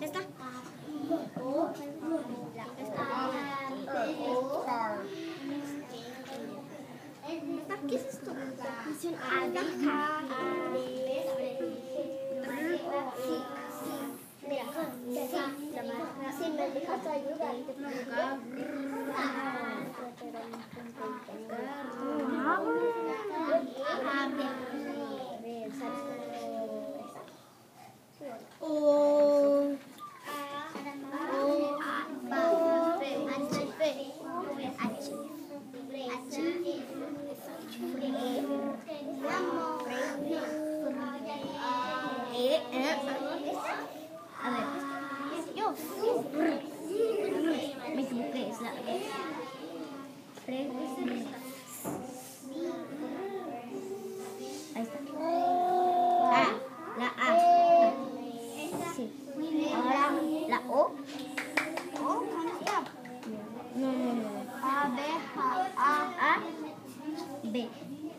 Ya está. ¿Qué es esto? Mención abeja. Mira, si me dejas ayudar, te a ver, yo me equivoqué, es la ahí está. La A. Sí. Ahora la O. ¿Dónde está? No. A, B, A, B.